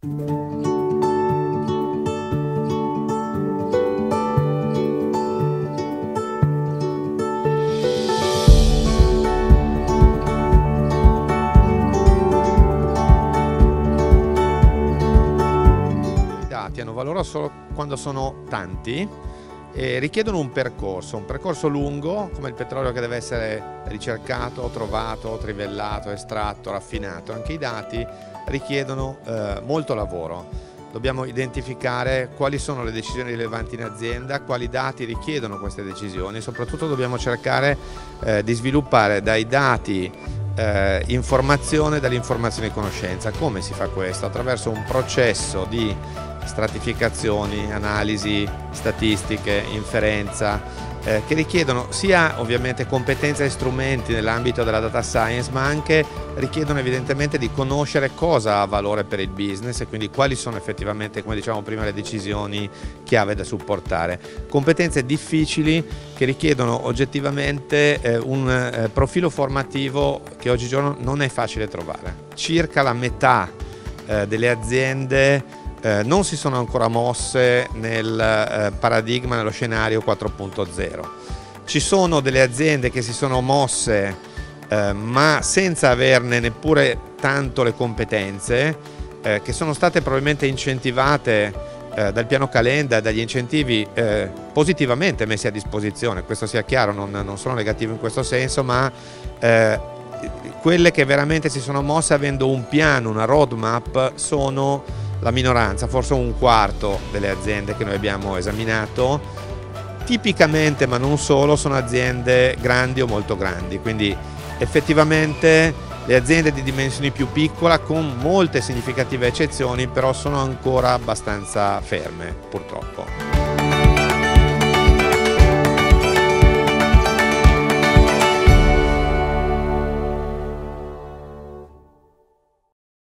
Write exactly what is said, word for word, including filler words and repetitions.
I dati hanno valore solo quando sono tanti e richiedono un percorso, un percorso lungo come il petrolio, che deve essere ricercato, trovato, trivellato, estratto, raffinato. Anche i dati richiedono eh, molto lavoro. Dobbiamo identificare quali sono le decisioni rilevanti in azienda, quali dati richiedono queste decisioni e soprattutto dobbiamo cercare eh, di sviluppare dai dati eh, informazione, dall'informazione conoscenza. Come si fa questo? Attraverso un processo di stratificazioni, analisi, statistiche, inferenza, eh, che richiedono sia ovviamente competenze e strumenti nell'ambito della data science, ma anche richiedono evidentemente di conoscere cosa ha valore per il business e quindi quali sono effettivamente, come dicevamo prima, le decisioni chiave da supportare. Competenze difficili che richiedono oggettivamente eh, un eh, profilo formativo che oggigiorno non è facile trovare. Circa la metà eh, delle aziende Eh, non si sono ancora mosse nel eh, paradigma, nello scenario quattro punto zero. Ci sono delle aziende che si sono mosse eh, ma senza averne neppure tanto le competenze, eh, che sono state probabilmente incentivate eh, dal piano Calenda, dagli incentivi eh, positivamente messi a disposizione, questo sia chiaro, non, non sono negativo in questo senso, ma eh, quelle che veramente si sono mosse avendo un piano, una roadmap, sono la minoranza, forse un quarto delle aziende che noi abbiamo esaminato. Tipicamente, ma non solo, sono aziende grandi o molto grandi, quindi effettivamente le aziende di dimensioni più piccole, con molte significative eccezioni, però sono ancora abbastanza ferme, purtroppo.